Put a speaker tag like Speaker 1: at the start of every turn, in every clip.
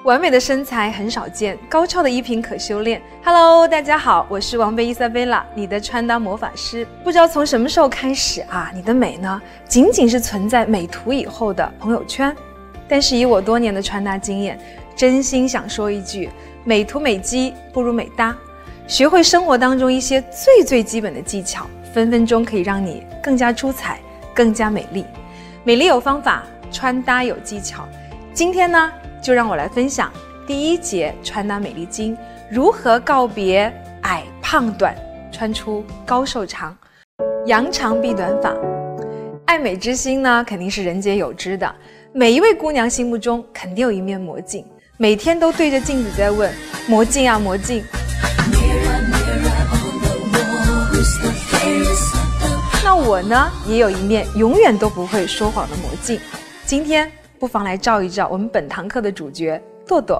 Speaker 1: 完美的身材很少见，高超的衣品可修炼。Hello， 大家好，我是王贝伊莎贝拉，你的穿搭魔法师。不知道从什么时候开始啊，你的美呢，仅仅是存在美图以后的朋友圈。但是以我多年的穿搭经验，真心想说一句：美图美肌不如美搭。学会生活当中一些最基本的技巧，分分钟可以让你更加出彩，更加美丽。美丽有方法，穿搭有技巧。今天呢，就让我来分享第一节穿搭美丽经，如何告别矮胖短，穿出高瘦长。扬长避短法。爱美之心呢，肯定是人皆有之的。每一位姑娘心目中肯定有一面魔镜，每天都对着镜子在问：魔镜啊魔镜。那我呢，也有一面永远都不会说谎的魔镜。今天不妨来照一照我们本堂课的主角朵朵。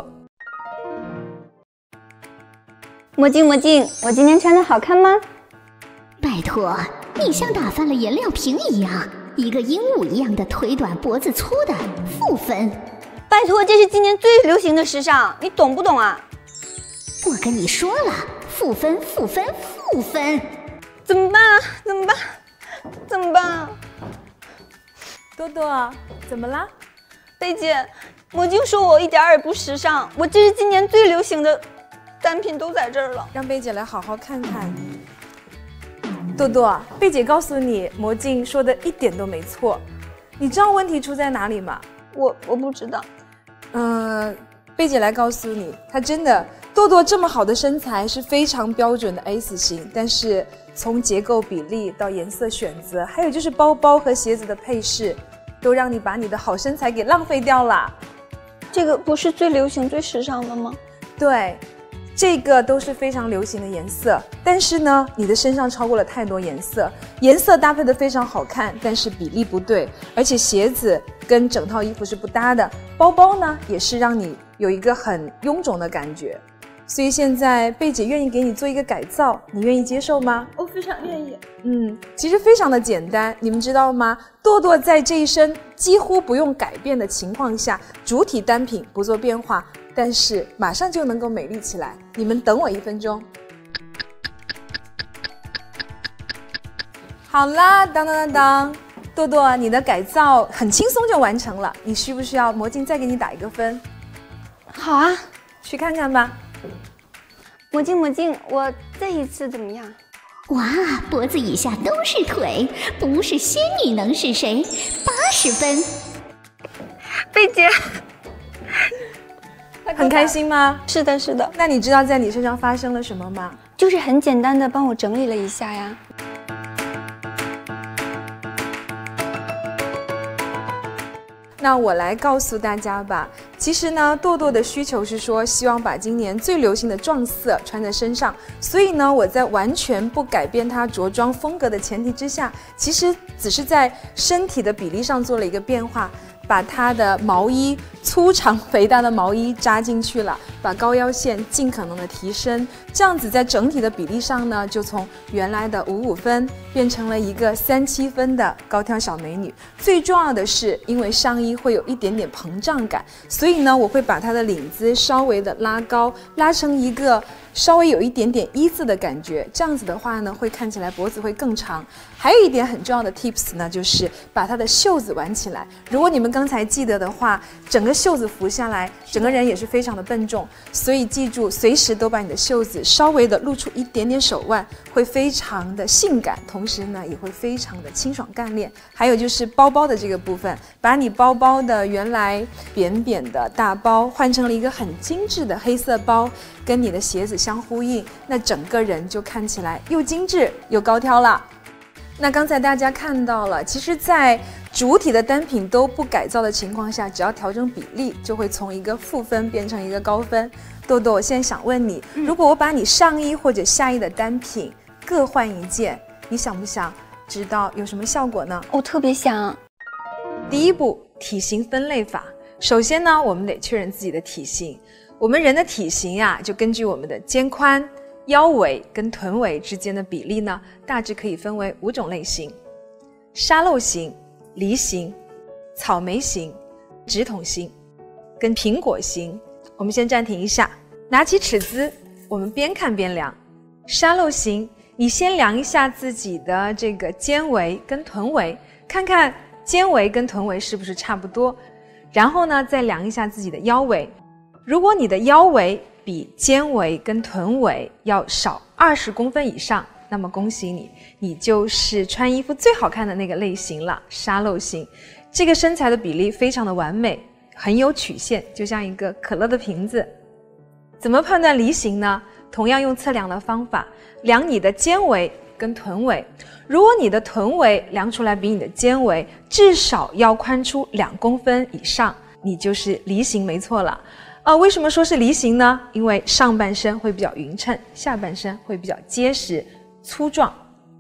Speaker 2: 魔镜魔镜，我今天穿的好看吗？
Speaker 3: 拜托，你像打翻了颜料瓶一样，一个鹦鹉一样的腿短脖子粗的负分。
Speaker 2: 拜托，这是今年最流行的时尚，你懂不懂啊？
Speaker 3: 我跟你说了，负分负分负分。
Speaker 2: 怎么办啊？怎么办？怎么办啊？
Speaker 1: 朵朵，怎么啦？
Speaker 2: 贝姐，魔镜说我一点也不时尚，我这是今年最流行的单品都在这儿了。
Speaker 1: 让贝姐来好好看看。朵朵，贝姐告诉你，魔镜说的一点都没错。你知道问题出在哪里吗？
Speaker 2: 我不知道。
Speaker 1: 贝姐来告诉你，她真的，朵朵这么好的身材是非常标准的 S 型，但是从结构比例到颜色选择，还有就是包包和鞋子的配饰，都让你把你的好身材给浪费掉了。
Speaker 2: 这个不是最流行、最时尚的吗？
Speaker 1: 对，这个都是非常流行的颜色，但是呢，你的身上超过了太多颜色，颜色搭配的非常好看，但是比例不对，而且鞋子跟整套衣服是不搭的，包包呢也是让你有一个很臃肿的感觉。所以现在贝姐愿意给你做一个改造，你愿意接受吗？
Speaker 2: 我非常愿意。
Speaker 1: 其实非常的简单，你们知道吗？朵朵在这一身几乎不用改变的情况下，主体单品不做变化，但是马上就能够美丽起来。你们等我1分钟。好啦，当当当当，朵朵，你的改造很轻松就完成了，你需不需要魔镜再给你打一个分？
Speaker 2: 好啊，
Speaker 1: 去看看吧。
Speaker 2: 魔镜魔镜，我再一次怎么样？
Speaker 3: 哇，脖子以下都是腿，不是仙女能是谁？80分。
Speaker 2: 贝姐，
Speaker 1: 很开心吗？
Speaker 2: 是的，是的。
Speaker 1: 那你知道在你身上发生了什么吗？
Speaker 2: 就是很简单的帮我整理了一下呀。
Speaker 1: 那我来告诉大家吧，其实呢，朵朵的需求是说，希望把今年最流行的撞色穿在身上，所以呢，我在完全不改变她着装风格的前提之下，其实只是在身体的比例上做了一个变化，把她的毛衣粗长肥大的毛衣扎进去了，把高腰线尽可能的提升，这样子在整体的比例上呢，就从原来的55分变成了一个37分的高挑小美女。最重要的是，因为上衣会有一点点膨胀感，所以呢，我会把它的领子稍微的拉高，拉成一个稍微有一点点一字的感觉，这样子的话呢，会看起来脖子会更长。还有一点很重要的 tips 呢，就是把它的袖子挽起来。如果你们刚才记得的话，整个袖子浮下来，整个人也是非常的笨重，所以记住，随时都把你的袖子稍微的露出一点点手腕，会非常的性感，同时呢，也会非常的清爽干练。还有就是包包的这个部分，把你包包的原来扁扁的大包换成了一个很精致的黑色包，跟你的鞋子相呼应，那整个人就看起来又精致又高挑了。那刚才大家看到了，其实在主体的单品都不改造的情况下，只要调整比例，就会从一个负分变成一个高分。朵朵，我现在想问你，如果我把你上衣或者下衣的单品各换一件，你想不想知道有什么效果呢？
Speaker 2: 我特别想。
Speaker 1: 第一步，体型分类法。首先呢，我们得确认自己的体型。我们人的体型呀，就根据我们的肩宽、腰围跟臀围之间的比例呢，大致可以分为5种类型：沙漏型、梨形、草莓型、直筒型、跟苹果型、 我们先暂停一下，拿起尺子，我们边看边量。沙漏型，你先量一下自己的这个肩围跟臀围，看看肩围跟臀围是不是差不多，然后呢再量一下自己的腰围。如果你的腰围比肩围跟臀围要少20公分以上，那么恭喜你，你就是穿衣服最好看的那个类型了，沙漏型。这个身材的比例非常的完美，很有曲线，就像一个可乐的瓶子。怎么判断梨形呢？同样用测量的方法，量你的肩围跟臀围。如果你的臀围量出来比你的肩围至少要宽出2公分以上，你就是梨形没错了。为什么说是梨形呢？因为上半身会比较匀称，下半身会比较结实粗壮。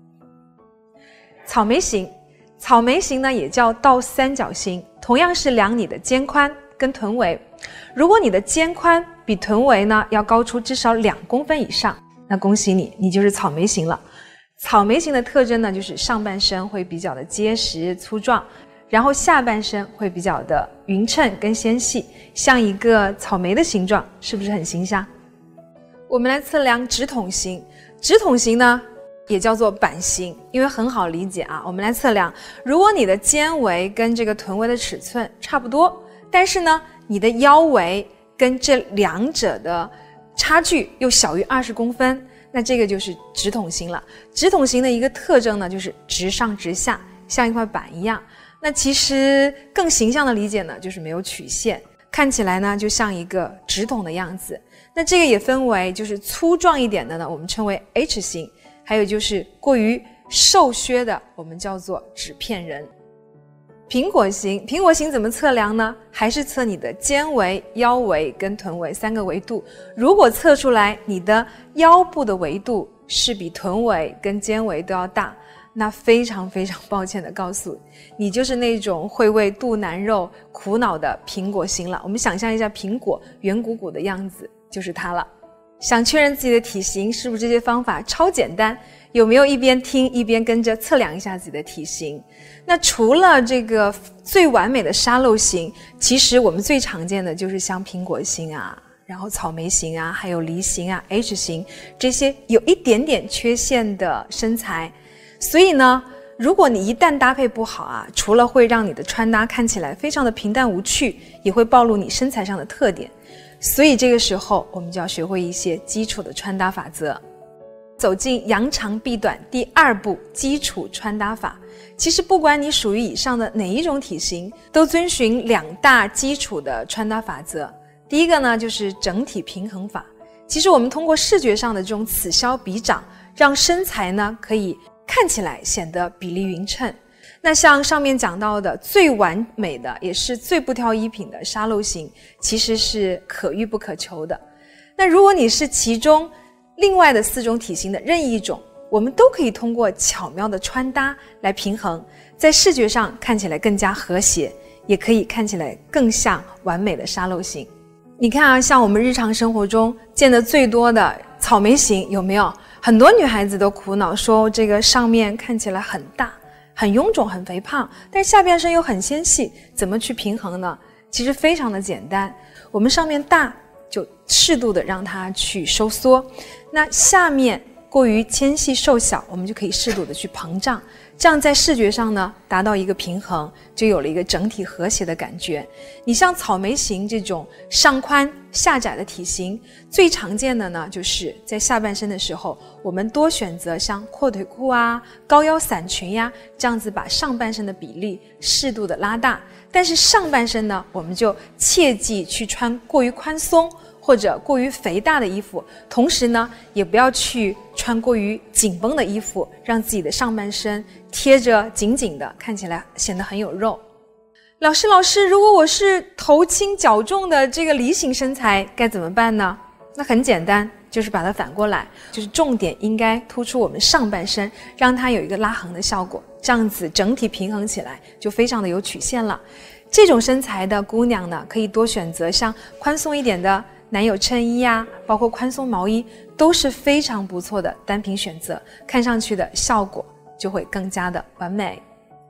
Speaker 1: 草莓型，草莓型呢也叫倒三角形，同样是量你的肩宽跟臀围。如果你的肩宽比臀围呢要高出至少2公分以上，那恭喜你，你就是草莓型了。草莓型的特征呢，就是上半身会比较的结实粗壮，然后下半身会比较的匀称跟纤细，像一个草莓的形状，是不是很形象？我们来测量直筒型。直筒型呢也叫做板型，因为很好理解啊。我们来测量，如果你的肩围跟这个臀围的尺寸差不多，但是呢你的腰围跟这两者的差距又小于20公分，那这个就是直筒型了。直筒型的一个特征呢，就是直上直下，像一块板一样。那其实更形象的理解呢，就是没有曲线，看起来呢就像一个直筒的样子。那这个也分为就是粗壮一点的呢，我们称为 H 型，还有就是过于瘦削的，我们叫做纸片人。苹果型，苹果型怎么测量呢？还是测你的肩围、腰围跟臀围3个维度。如果测出来你的腰部的维度是比臀围跟肩围都要大，那非常非常抱歉的告诉你，就是那种会为肚腩肉苦恼的苹果型了。我们想象一下苹果圆鼓鼓的样子，就是它了。想确认自己的体型，是不是这些方法超简单？有没有一边听一边跟着测量一下自己的体型？那除了这个最完美的沙漏型，其实我们最常见的就是像苹果型啊，然后草莓型啊，还有梨型啊 H 型，这些有一点点缺陷的身材。所以呢，如果你一旦搭配不好啊，除了会让你的穿搭看起来非常的平淡无趣，也会暴露你身材上的特点。所以这个时候我们就要学会一些基础的穿搭法则。走进扬长避短第2步，基础穿搭法。其实不管你属于以上的哪一种体型，都遵循2大基础的穿搭法则。第一个呢，就是整体平衡法。其实我们通过视觉上的这种此消彼长，让身材呢可以看起来显得比例匀称。那像上面讲到的最完美的，也是最不挑衣品的沙漏型，其实是可遇不可求的。那如果你是其中另外的4种体型的任意一种，我们都可以通过巧妙的穿搭来平衡，在视觉上看起来更加和谐，也可以看起来更像完美的沙漏型。你看啊，像我们日常生活中见得最多的草莓型，有没有？很多女孩子都苦恼说，这个上面看起来很大很臃肿很肥胖，但是下半身又很纤细，怎么去平衡呢？其实非常的简单，我们上面大就适度的让它去收缩，那下面过于纤细瘦小，我们就可以适度的去膨胀，这样在视觉上呢达到一个平衡，就有了一个整体和谐的感觉。你像草莓型这种上宽下窄的体型，最常见的呢就是在下半身的时候，我们多选择像阔腿裤啊、高腰伞裙呀，这样子把上半身的比例适度的拉大。但是上半身呢，我们就切忌去穿过于宽松或者过于肥大的衣服，同时呢也不要去穿过于紧绷的衣服，让自己的上半身贴着紧紧的，看起来显得很有肉。老师，如果我是头轻脚重的这个梨形身材该怎么办呢？那很简单，就是把它反过来，就是重点应该突出我们上半身，让它有一个拉横的效果，这样子整体平衡起来就非常的有曲线了。这种身材的姑娘呢，可以多选择像宽松一点的男友衬衣啊，包括宽松毛衣，都是非常不错的单品选择，看上去的效果就会更加的完美。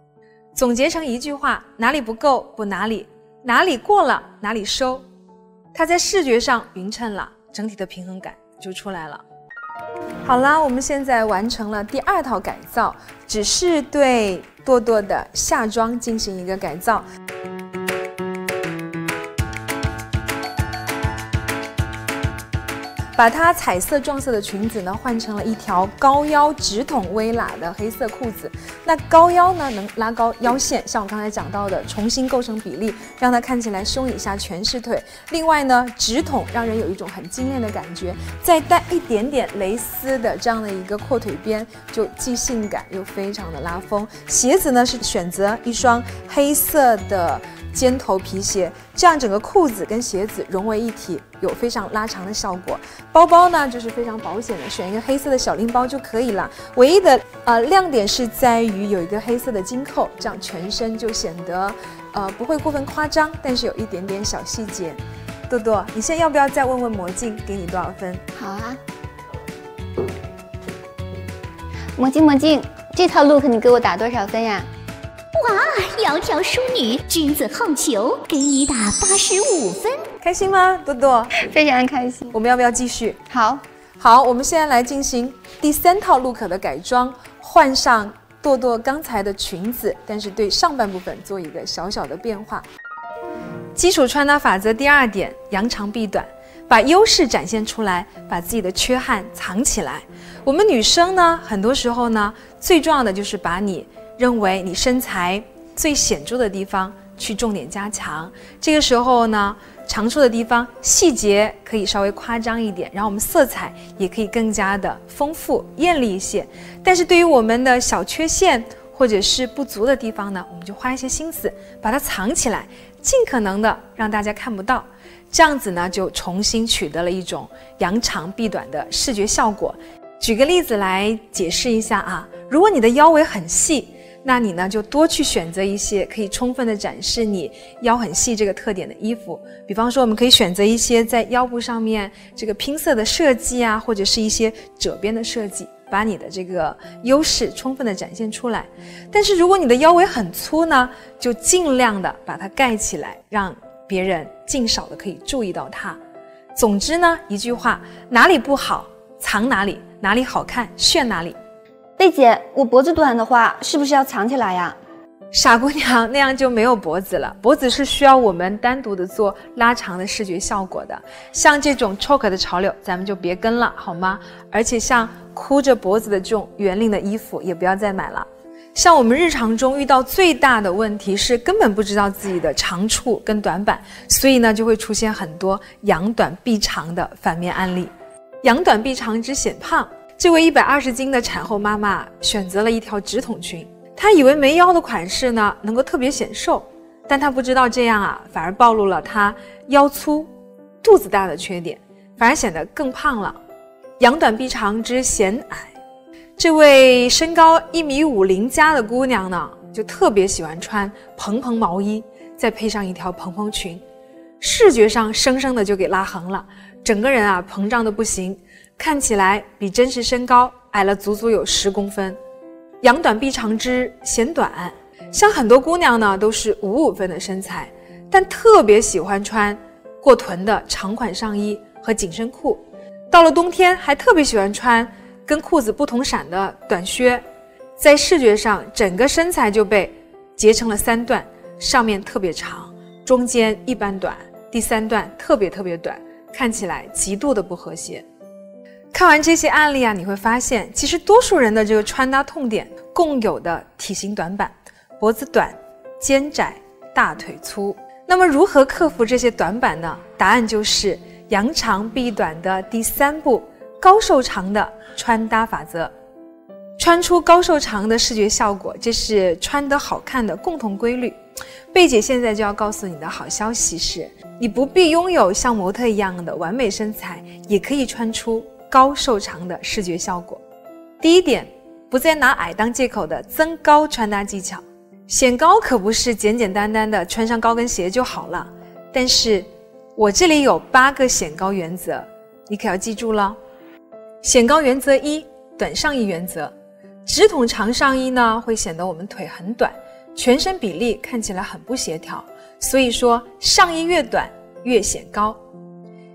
Speaker 1: 总结成一句话，哪里不够补哪里，哪里过了哪里收。 它在视觉上匀称了，整体的平衡感就出来了。好啦，我们现在完成了第2套改造，只是对多多的夏装进行一个改造。把它彩色撞色的裙子呢换成了一条高腰直筒微喇的黑色裤子。那高腰呢能拉高腰线，像我刚才讲到的，重新构成比例，让它看起来胸以下全是腿。另外呢，直筒让人有一种很精炼的感觉，再带一点点蕾丝的这样的一个阔腿边，就既性感又非常的拉风。鞋子呢是选择一双黑色的尖头皮鞋，这样整个裤子跟鞋子融为一体，有非常拉长的效果。包包呢就是非常保险的，选一个黑色的小拎包就可以了。唯一的亮点是在于有一个黑色的金扣，这样全身就显得不会过分夸张，但是有一点点小细节。多多，你现在要不要再问问魔镜给你多少分？
Speaker 2: 好啊。魔镜，这套 look 你给我打多少分呀？
Speaker 3: 哇，窈窕淑女，君子好逑，给你打85分。
Speaker 1: 开心吗，多多？
Speaker 2: 非常开心。
Speaker 1: 我们要不要继续？
Speaker 2: 好，
Speaker 1: 我们现在来进行第3套 look 的改装，换上多多刚才的裙子，但是对上半部分做一个小小的变化。基础穿搭法则第2点，扬长避短，把优势展现出来，把自己的缺憾藏起来。我们女生呢，很多时候呢，最重要的就是把你认为你身材最显著的地方去重点加强。这个时候呢，长处的地方细节可以稍微夸张一点，然后我们色彩也可以更加的丰富艳丽一些。但是对于我们的小缺陷或者是不足的地方呢，我们就花一些心思把它藏起来，尽可能的让大家看不到。这样子呢，就重新取得了一种扬长避短的视觉效果。举个例子来解释一下啊，如果你的腰围很细，那你呢就多去选择一些可以充分的展示你腰很细这个特点的衣服。比方说我们可以选择一些在腰部上面这个拼色的设计啊，或者是一些褶边的设计，把你的这个优势充分的展现出来。但是如果你的腰围很粗呢，就尽量的把它盖起来，让别人尽少的可以注意到它。总之呢，一句话，哪里不好藏哪里，哪里好看炫哪里。
Speaker 2: 贝姐，我脖子短的话，是不是要藏起来呀？
Speaker 1: 傻姑娘，那样就没有脖子了。脖子是需要我们单独的做拉长的视觉效果的。像这种 choker 的潮流，咱们就别跟了，好吗？而且像箍着脖子的这种圆领的衣服，也不要再买了。像我们日常中遇到最大的问题是根本不知道自己的长处跟短板，所以呢就会出现很多扬短避长的反面案例。扬短避长之显胖。这位120斤的产后妈妈选择了一条直筒裙，她以为没腰的款式呢能够特别显瘦，但她不知道这样啊反而暴露了她腰粗、肚子大的缺点，反而显得更胖了。扬短避长之显矮，这位身高1.50米加的姑娘呢，就特别喜欢穿蓬蓬毛衣，再配上一条蓬蓬裙，视觉上生生的就给拉横了，整个人啊膨胀的不行。看起来比真实身高矮了足足有10公分。扬短避长之显短，像很多姑娘呢都是55分的身材，但特别喜欢穿过臀的长款上衣和紧身裤，到了冬天还特别喜欢穿跟裤子不同色的短靴，在视觉上整个身材就被截成了3段，上面特别长，中间一般短，第3段特别短，看起来极度的不和谐。看完这些案例啊，你会发现其实多数人的这个穿搭痛点共有的体型短板，脖子短、肩窄、大腿粗。那么如何克服这些短板呢？答案就是扬长避短的第3步，高瘦长的穿搭法则。穿出高瘦长的视觉效果，这是穿得好看的共同规律。贝姐现在就要告诉你的好消息是，你不必拥有像模特一样的完美身材，也可以穿出高瘦长的视觉效果。第1点，不再拿矮当借口的增高穿搭技巧。显高可不是简简单单的穿上高跟鞋就好了，但是我这里有8个显高原则，你可要记住了。显高原则1，短上衣原则。直筒长上衣呢，会显得我们腿很短，全身比例看起来很不协调，所以说上衣越短越显高。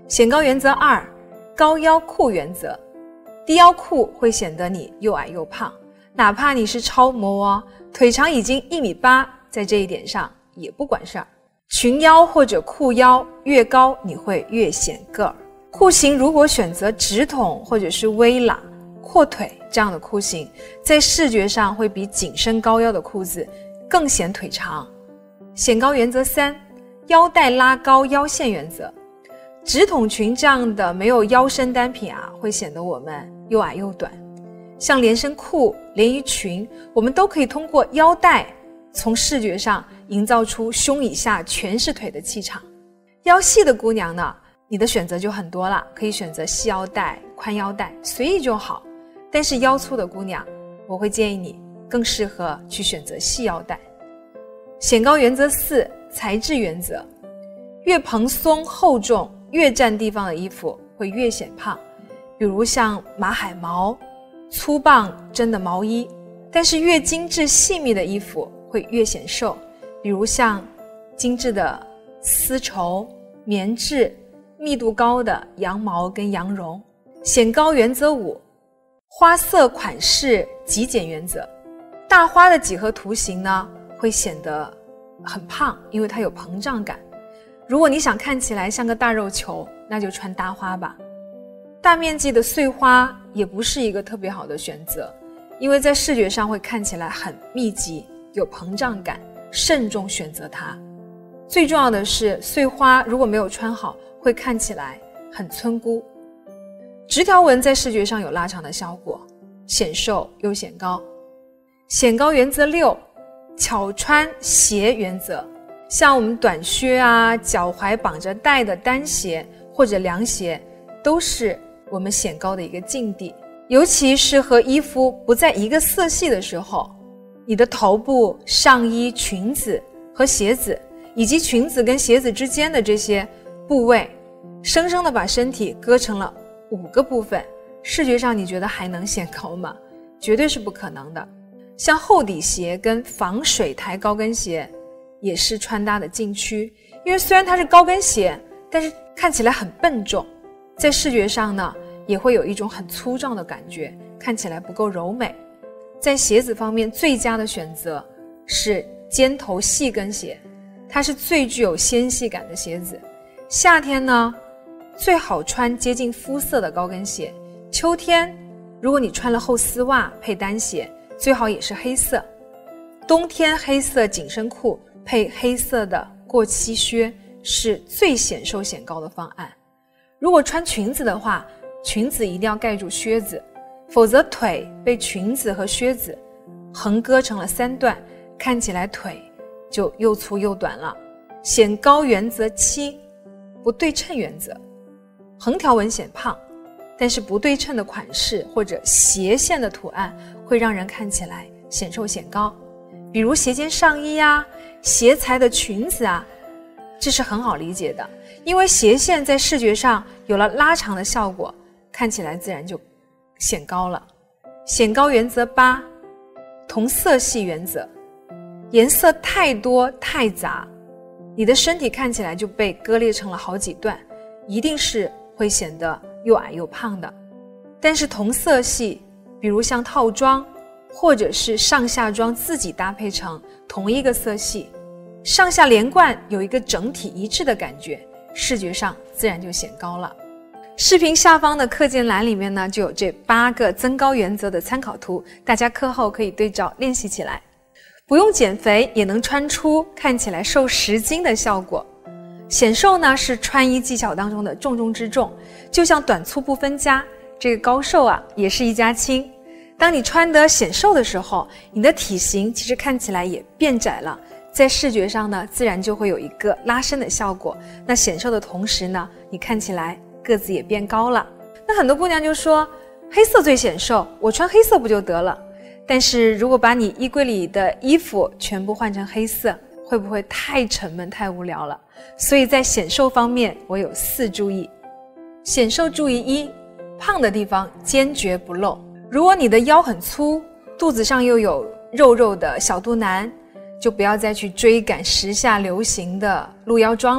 Speaker 1: 显高原则2，高腰裤原则。低腰裤会显得你又矮又胖，哪怕你是超模哦，腿长已经1.8米，在这一点上也不管事儿。裙腰或者裤腰越高，你会越显个儿。裤型如果选择直筒或者是微喇、阔腿这样的裤型，在视觉上会比紧身高腰的裤子更显腿长。显高原则3，腰带拉高腰线原则。直筒裙这样的没有腰身单品啊，会显得我们又矮又短。像连身裤、连衣裙，我们都可以通过腰带从视觉上营造出胸以下全是腿的气场。腰细的姑娘呢，你的选择就很多了，可以选择细腰带、宽腰带，随意就好。但是腰粗的姑娘，我会建议你更适合去选择细腰带。显高原则4，材质原则。越蓬松厚重越占地方的衣服会越显胖，比如像马海毛、粗棒针的毛衣。但是越精致细密的衣服会越显瘦，比如像精致的丝绸、棉质、密度高的羊毛跟羊绒。显高原则5，花色款式极简原则。大花的几何图形呢，会显得很胖，因为它有膨胀感。如果你想看起来像个大肉球，那就穿大花吧。大面积的碎花也不是一个特别好的选择，因为在视觉上会看起来很密集，有膨胀感，慎重选择它。最重要的是，碎花如果没有穿好，会看起来很村姑。直条纹在视觉上有拉长的效果，显瘦又显高。显高原则6，巧穿鞋原则。像我们短靴啊，脚踝绑着带的单鞋或者凉鞋，都是我们显高的一个境地。尤其是和衣服不在一个色系的时候，你的头部、上衣、裙子和鞋子，以及裙子跟鞋子之间的这些部位，生生的把身体割成了5个部分，视觉上你觉得还能显高吗？绝对是不可能的。像厚底鞋跟防水台高跟鞋也是穿搭的禁区，因为虽然它是高跟鞋，但是看起来很笨重，在视觉上呢也会有一种很粗壮的感觉，看起来不够柔美。在鞋子方面，最佳的选择是尖头细跟鞋，它是最具有纤细感的鞋子。夏天呢最好穿接近肤色的高跟鞋，秋天如果你穿了厚丝袜配单鞋，最好也是黑色。冬天黑色紧身裤配黑色的过膝靴是最显瘦显高的方案。如果穿裙子的话，裙子一定要盖住靴子，否则腿被裙子和靴子横割成了3段，看起来腿就又粗又短了。显高原则7，不对称原则。横条纹显胖，但是不对称的款式或者斜线的图案会让人看起来显瘦显高，比如斜肩上衣啊、斜裁的裙子啊，这是很好理解的，因为斜线在视觉上有了拉长的效果，看起来自然就显高了。显高原则8，同色系原则。颜色太多太杂，你的身体看起来就被割裂成了好几段，一定是会显得又矮又胖的。但是同色系，比如像套装或者是上下装自己搭配成同一个色系，上下连贯有一个整体一致的感觉，视觉上自然就显高了。视频下方的课件栏里面呢，就有这8个增高原则的参考图，大家课后可以对照练习起来。不用减肥也能穿出看起来瘦10斤的效果。显瘦呢是穿衣技巧当中的重中之重，就像短粗不分家，这个高瘦啊也是一家亲。当你穿得显瘦的时候，你的体型其实看起来也变窄了，在视觉上呢自然就会有一个拉伸的效果。那显瘦的同时呢，你看起来个子也变高了。那很多姑娘就说黑色最显瘦，我穿黑色不就得了？但是如果把你衣柜里的衣服全部换成黑色，会不会太沉闷太无聊了？所以在显瘦方面我有4注意。显瘦注意1，胖的地方坚决不露。如果你的腰很粗，肚子上又有肉肉的小肚腩，就不要再去追赶时下流行的露腰装了，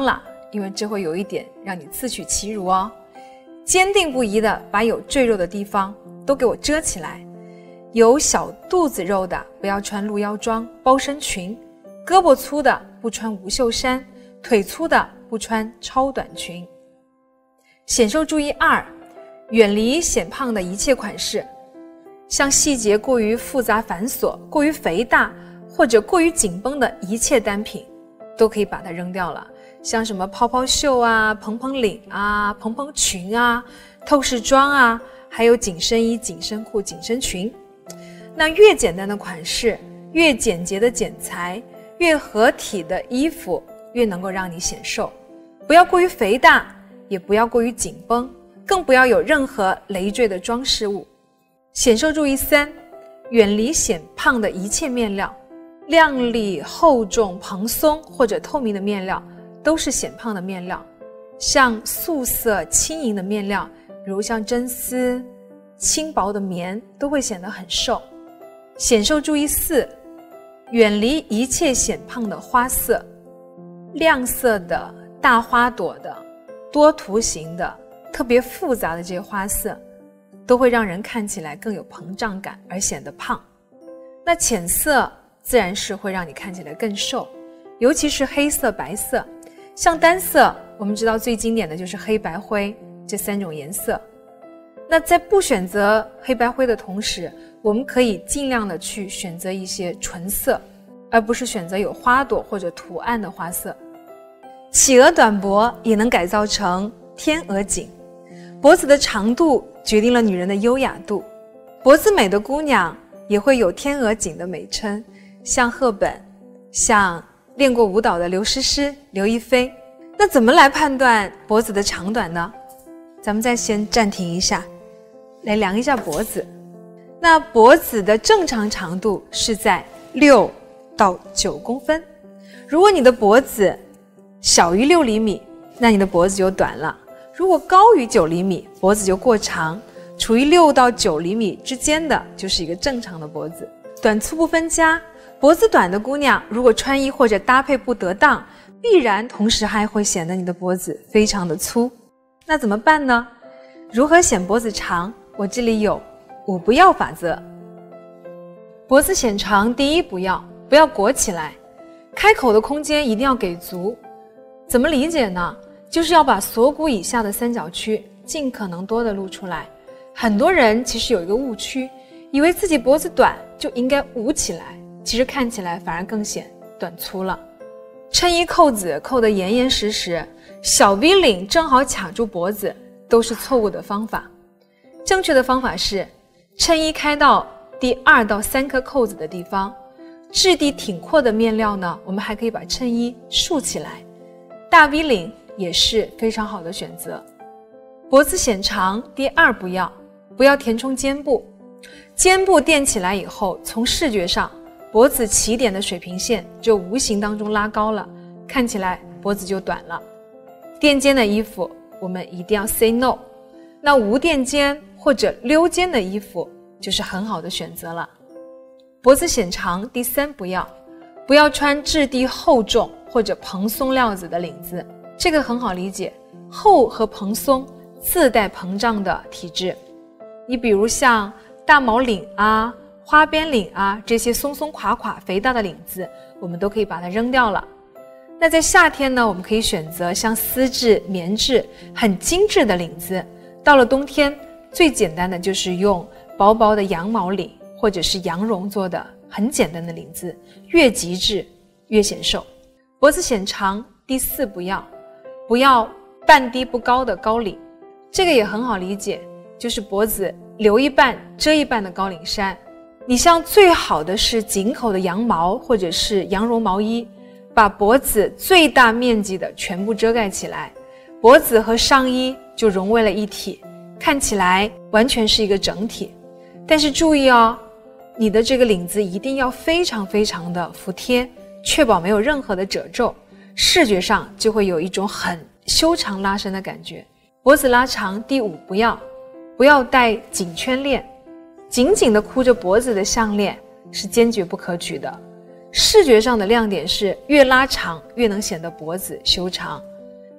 Speaker 1: 因为这会有一点让你自取其辱哦。坚定不移的把有赘肉的地方都给我遮起来，有小肚子肉的不要穿露腰装、包身裙，胳膊粗的不穿无袖衫，腿粗的不穿超短裙。显瘦注意2，远离显胖的一切款式，像细节过于复杂繁琐、过于肥大或者过于紧绷的一切单品都可以把它扔掉了。像什么泡泡袖啊、蓬蓬领啊、蓬蓬裙啊、透视装啊，还有紧身衣、紧身裤、紧身裙。那越简单的款式，越简洁的剪裁，越合体的衣服，越能够让你显瘦。不要过于肥大，也不要过于紧绷，更不要有任何累赘的装饰物。显瘦注意3，远离显胖的一切面料，亮丽、厚重、蓬松或者透明的面料都是显胖的面料。像素色、轻盈的面料，比如像真丝、轻薄的棉，都会显得很瘦。显瘦注意4，远离一切显胖的花色，亮色的、大花朵的、多图形的、特别复杂的这些花色都会让人看起来更有膨胀感而显得胖。那浅色自然是会让你看起来更瘦，尤其是黑色、白色。像单色，我们知道最经典的就是黑白灰这3种颜色。那在不选择黑白灰的同时，我们可以尽量的去选择一些纯色，而不是选择有花朵或者图案的花色。企鹅短脖也能改造成天鹅颈，脖子的长度决定了女人的优雅度，脖子美的姑娘也会有天鹅颈的美称，像赫本，像练过舞蹈的刘诗诗、刘亦菲。那怎么来判断脖子的长短呢？咱们再先暂停一下，来量一下脖子。那脖子的正常长度是在6到9公分。如果你的脖子小于6厘米，那你的脖子就短了；如果高于9厘米，脖子就过长；处于6到9厘米之间的就是一个正常的脖子。短粗不分家，脖子短的姑娘如果穿衣或者搭配不得当，必然同时还会显得你的脖子非常的粗。那怎么办呢？如何显脖子长？我这里有5不要法则。脖子显长，第一不要裹起来，开口的空间一定要给足。怎么理解呢？就是要把锁骨以下的三角区尽可能多的露出来。很多人其实有一个误区，以为自己脖子短就应该捂起来，其实看起来反而更显短粗了。衬衣扣子扣得严严实实，小 V 领正好卡住脖子，都是错误的方法。正确的方法是，衬衣开到第2到3颗扣子的地方，质地挺阔的面料呢，我们还可以把衬衣竖起来。大 V 领也是非常好的选择。脖子显长，第2不要填充肩部。肩部垫起来以后，从视觉上，脖子起点的水平线就无形当中拉高了，看起来脖子就短了。垫肩的衣服我们一定要 say no， 那无垫肩或者溜肩的衣服就是很好的选择了。脖子显长，第3不要穿质地厚重或者蓬松料子的领子，这个很好理解，厚和蓬松自带膨胀的体质。你比如像大毛领啊、花边领啊，这些松松垮垮肥大的领子，我们都可以把它扔掉了。那在夏天呢，我们可以选择像丝质、棉质很精致的领子。到了冬天，最简单的就是用薄薄的羊毛领或者是羊绒做的很简单的领子，越极致越显瘦。脖子显长，第4不要半低不高的高领，这个也很好理解，就是脖子留一半遮一半的高领衫。你像最好的是紧口的羊毛或者是羊绒毛衣，把脖子最大面积的全部遮盖起来，脖子和上衣就融为了一体，看起来完全是一个整体。但是注意哦，你的这个领子一定要非常非常的服帖，确保没有任何的褶皱，视觉上就会有一种很修长拉伸的感觉。脖子拉长，第5不要戴颈圈链，紧紧地箍着脖子的项链是坚决不可取的。视觉上的亮点是越拉长越能显得脖子修长。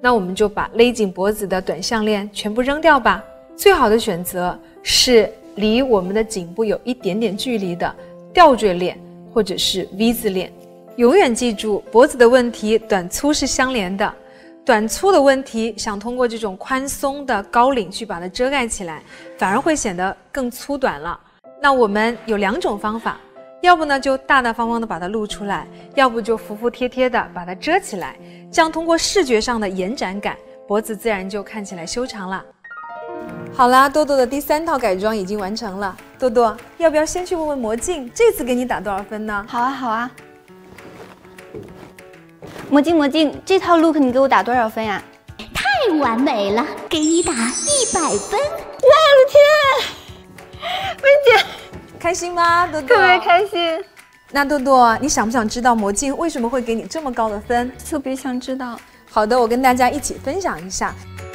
Speaker 1: 那我们就把勒紧脖子的短项链全部扔掉吧。最好的选择是离我们的颈部有一点点距离的吊坠链或者是 V 字链。永远记住，脖子的问题短粗是相连的，短粗的问题想通过这种宽松的高领去把它遮盖起来，反而会显得更粗短了。那我们有2种方法，要不呢就大大方方的把它露出来，要不就服服帖帖的把它遮起来，这样通过视觉上的延展感，脖子自然就看起来修长了。好啦，豆豆的第3套改装已经完成了。豆豆，要不要先去问问魔镜，这次给你打多少分呢？
Speaker 2: 好啊，好啊。魔镜，这套 look 你给我打多少分呀？
Speaker 3: 太完美了，给你打100分。
Speaker 2: 我的天，薇姐，
Speaker 1: 开心吗？豆豆
Speaker 2: 特别开心。
Speaker 1: 那豆豆，你想不想知道魔镜为什么会给你这么高的分？
Speaker 2: 特别想知道。
Speaker 1: 好的，我跟大家一起分享一下。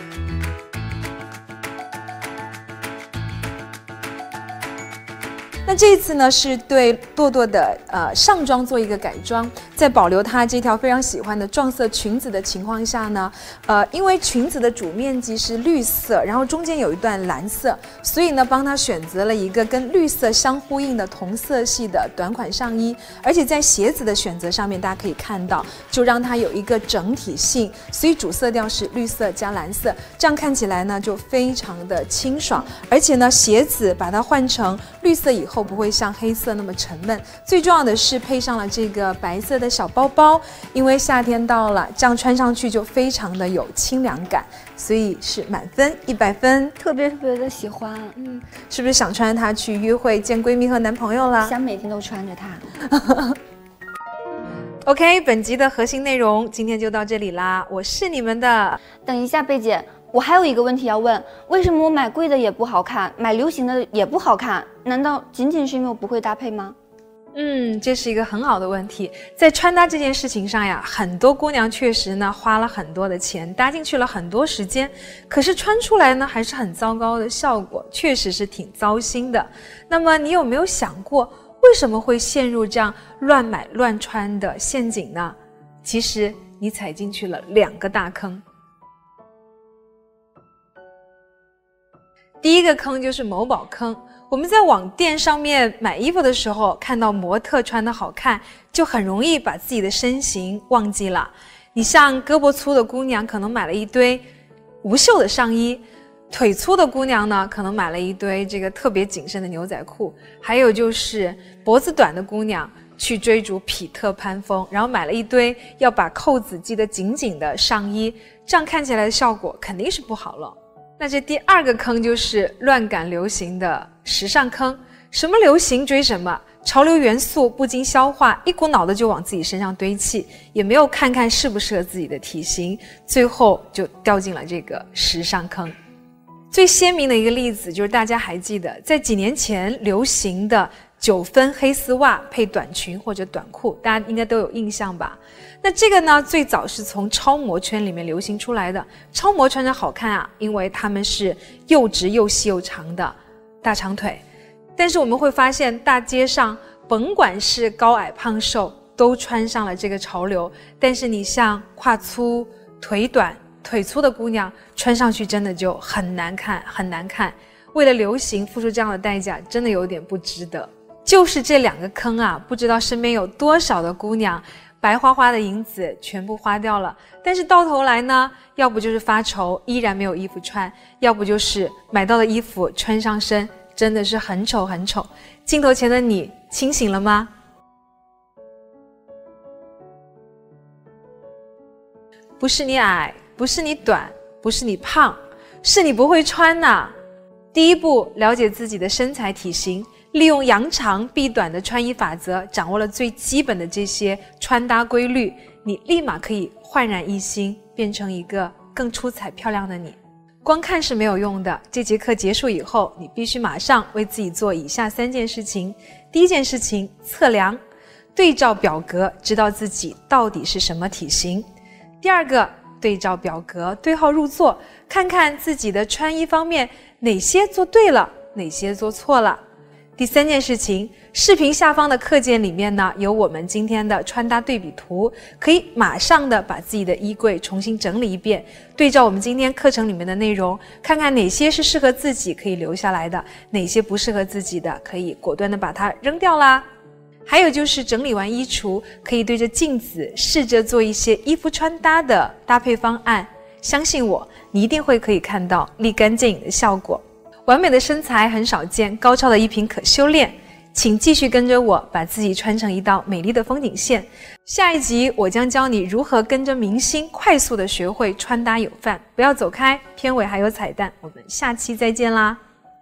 Speaker 1: 那这一次呢，是对豆豆的上装做一个改装，在保留她这条非常喜欢的撞色裙子的情况下呢，因为裙子的主面积是绿色，然后中间有一段蓝色，所以呢，帮她选择了一个跟绿色相呼应的同色系的短款上衣，而且在鞋子的选择上面，大家可以看到，就让它有一个整体性，所以主色调是绿色加蓝色，这样看起来呢就非常的清爽，而且呢，鞋子把它换成绿色以后，不会像黑色那么沉闷。最重要的是配上了这个白色的小包包，因为夏天到了，这样穿上去就非常的有清凉感，所以是满分100分，
Speaker 2: 特别的喜欢。
Speaker 1: 是不是想穿它去约会见闺蜜和男朋友啦？
Speaker 2: 想每天都穿着它。
Speaker 1: OK， 本集的核心内容今天就到这里啦，我是你们的。
Speaker 2: 等一下，贝姐。我还有一个问题要问，为什么我买贵的也不好看，买流行的也不好看？难道仅仅是因为我不会搭配吗？
Speaker 1: 这是一个很好的问题。在穿搭这件事情上呀，很多姑娘确实呢花了很多的钱，搭进去了很多时间，可是穿出来呢还是很糟糕的效果，确实是挺糟心的。那么你有没有想过，为什么会陷入这样乱买乱穿的陷阱呢？其实你踩进去了2个大坑。第一个坑就是某宝坑，我们在网店上面买衣服的时候，看到模特穿得好看，就很容易把自己的身形忘记了。你像胳膊粗的姑娘，可能买了一堆无袖的上衣，腿粗的姑娘呢，可能买了一堆这个特别紧身的牛仔裤，还有就是脖子短的姑娘去追逐匹特潘风，然后买了一堆要把扣子系得紧紧的上衣，这样看起来的效果肯定是不好了。那这第2个坑就是乱赶流行的时尚坑，什么流行追什么，潮流元素不经消化，一股脑的就往自己身上堆砌，也没有看看适不适合自己的体型，最后就掉进了这个时尚坑。最鲜明的一个例子就是大家还记得，在几年前流行的9分黑丝袜配短裙或者短裤，大家应该都有印象吧？那这个呢，最早是从超模圈里面流行出来的。超模穿着好看啊，因为他们是又直又细又长的大长腿。但是我们会发现，大街上甭管是高矮胖瘦，都穿上了这个潮流。但是你像胯粗、腿短、腿粗的姑娘，穿上去真的就很难看，很难看。为了流行付出这样的代价，真的有点不值得。就是这2个坑啊，不知道身边有多少的姑娘白花花的银子全部花掉了，但是到头来呢，要不就是发愁依然没有衣服穿，要不就是买到的衣服穿上身真的是很丑很丑。镜头前的你清醒了吗？不是你矮，不是你短，不是你胖，是你不会穿呐。第一步，了解自己的身材体型，利用扬长避短的穿衣法则，掌握了最基本的这些穿搭规律，你立马可以焕然一新，变成一个更出彩漂亮的你。光看是没有用的，这节课结束以后，你必须马上为自己做以下3件事情。第一件事情，测量，对照表格，知道自己到底是什么体型。第2个，对照表格，对号入座，看看自己的穿衣方面哪些做对了，哪些做错了。 第3件事情，视频下方的课件里面呢，有我们今天的穿搭对比图，可以马上的把自己的衣柜重新整理一遍，对照我们今天课程里面的内容，看看哪些是适合自己可以留下来的，哪些不适合自己的可以果断的把它扔掉啦。还有就是整理完衣橱，可以对着镜子试着做一些衣服穿搭的搭配方案，相信我，你一定会可以看到立竿见影的效果。完美的身材很少见，高超的衣品可修炼，请继续跟着我，把自己穿成一道美丽的风景线。下一集我将教你如何跟着明星快速的学会穿搭有范，不要走开，片尾还有彩蛋，我们下期再见啦！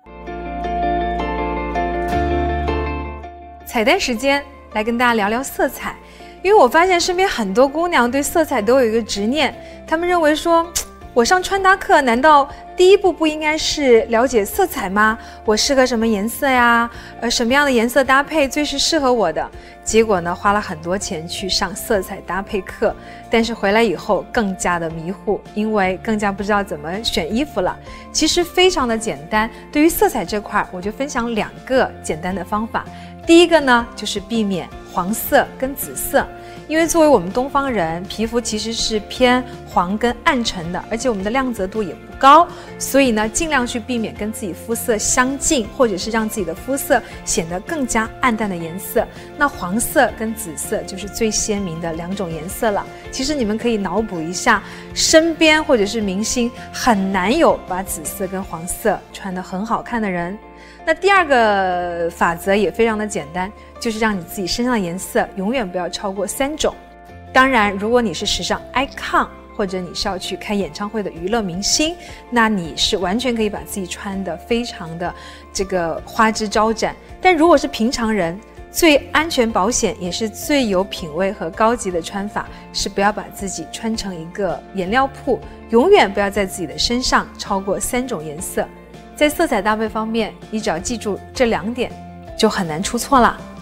Speaker 1: 彩蛋时间，来跟大家聊聊色彩，因为我发现身边很多姑娘对色彩都有一个执念，她们认为说，我上穿搭课，难道第一步不应该是了解色彩吗？我适合什么颜色呀？什么样的颜色搭配最是适合我的？结果呢，花了很多钱去上色彩搭配课，但是回来以后更加的迷糊，因为更加不知道怎么选衣服了。其实非常的简单，对于色彩这块，我就分享2个简单的方法。第一个呢，就是避免黄色跟紫色。因为作为我们东方人，皮肤其实是偏黄跟暗沉的，而且我们的亮泽度也不高，所以呢，尽量去避免跟自己肤色相近，或者是让自己的肤色显得更加暗淡的颜色。那黄色跟紫色就是最鲜明的2种颜色了。其实你们可以脑补一下，身边或者是明星很难有把紫色跟黄色穿得很好看的人。那第2个法则也非常的简单，就是让你自己身上的颜色永远不要超过3种。当然，如果你是时尚 icon， 或者你是要去开演唱会的娱乐明星，那你是完全可以把自己穿得非常的这个花枝招展。但如果是平常人，最安全保险也是最有品味和高级的穿法，是不要把自己穿成一个颜料铺，永远不要在自己的身上超过3种颜色。在色彩搭配方面，你只要记住这2点，就很难出错了。